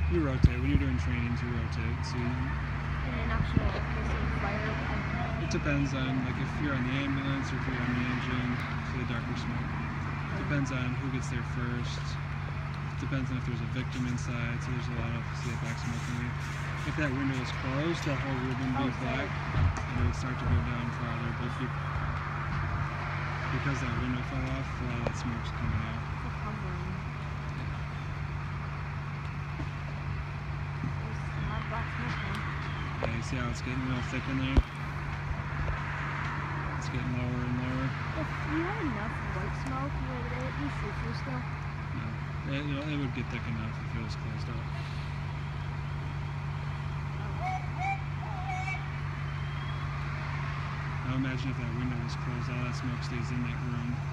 You rotate. When you're doing trainings, you rotate. So In an actual case of fire. it depends on, like, if you're on the ambulance or if you're on the engine, so the darker smoke. Depends on who gets there first. Depends on if there's a victim inside. So there's a lot of black smoke in there. If that window is closed, the whole ribbon would be black, and it would start to go down farther. But because that window fell off, a lot of that smoke's coming out. Yeah, you see how it's getting real thick in there? It's getting lower and lower. If you have enough white smoke, would it be see-through still? No, it would get thick enough if it was closed up. Now imagine if that window was closed, all that smoke stays in that room.